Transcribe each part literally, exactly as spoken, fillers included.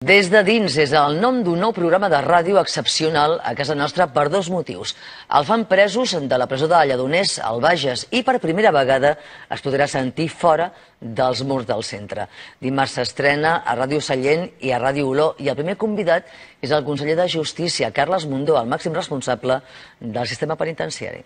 Des de dins és el nom d'un nou programa de ràdio excepcional a casa nostra per dos motius. El fan presos de la presó de Lledoners, al Bages, i per primera vegada es podrà sentir fora dels murs del centre. Dimarts s'estrena a Ràdio Sallent i a Ràdio Olor, i el primer convidat és el conseller de Justícia, Carles Mundó, el màxim responsable del sistema penitenciari.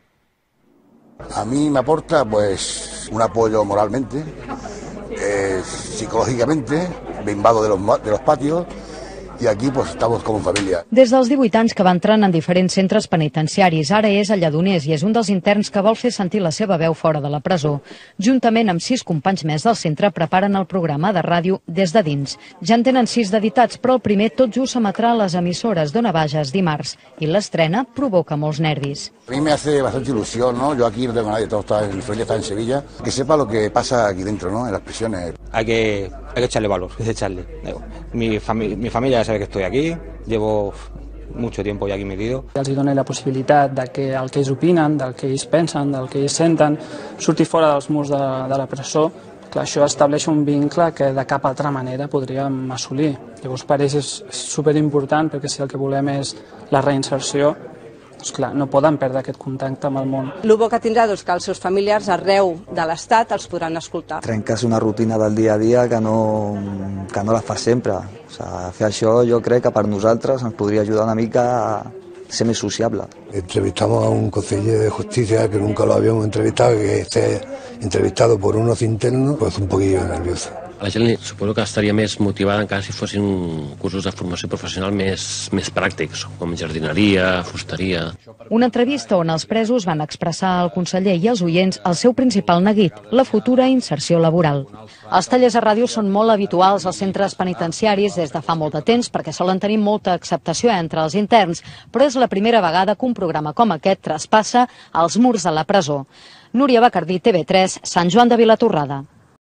A mí me aporta pues un apoyo moralmente, eh, psicológicamente, me invado de los, de los patios i aquí pues, estamos com família. Des dels divuit anys que va entrant en diferents centres penitenciaris, ara és a Lledoners i és un dels interns que vol fer sentir la seva veu fora de la presó. Juntament amb sis companys més del centre preparen el programa de ràdio Des de dins. Ja en tenen sis d'editats, però el primer tot just s'emetrà a les emissores d'Ona Bages dimarts i l'estrena provoca molts nervis. A mí me hace bastante ilusión, ¿no? Yo aquí no tengo a nadie, todo está, mi familia está en Sevilla, que sepa lo que pasa aquí dentro, ¿no? En las prisiones. Hay que, hay que echarle valor, hay que echarle. Mi, fami mi familia ya sabe que estoy aquí, llevo mucho tiempo ya aquí metido. Els dona la possibilitat de que el que ells opinen, del que ells pensen, del que ells senten, surti fora dels murs de, de la presó. Clar, això estableix un vincle que de cap altra manera podríem assolir. Llavors per ells és superimportant, perquè si el que volem és la reinserció, doncs clar, no poden perdre aquest contacte amb el món. El bo que tindrà és que els seus familiars arreu de l'Estat els podran escoltar. Trenques una rutina del dia a dia que no, que no la fas sempre. O sea, fer això jo crec que per nosaltres ens podria ajudar una mica a ser més sociable. Entrevistamos a un conseller de justicia que nunca lo habíamos entrevistado, que esté entrevistado por unos internos, pues un poquillo nervioso. A la gent suposo que estaria més motivada encara si fossin cursos de formació professional més, més pràctics, com jardineria, fusteria. Una entrevista on els presos van expressar al conseller i als oients el seu principal neguit, la futura inserció laboral. Els tallers a ràdio són molt habituals als centres penitenciaris des de fa molt de temps perquè solen tenir molta acceptació entre els interns, però és la primera vegada que un programa com aquest traspassa els murs de la presó. Núria Bacardí, T V tres, Sant Joan de Vilatorrada.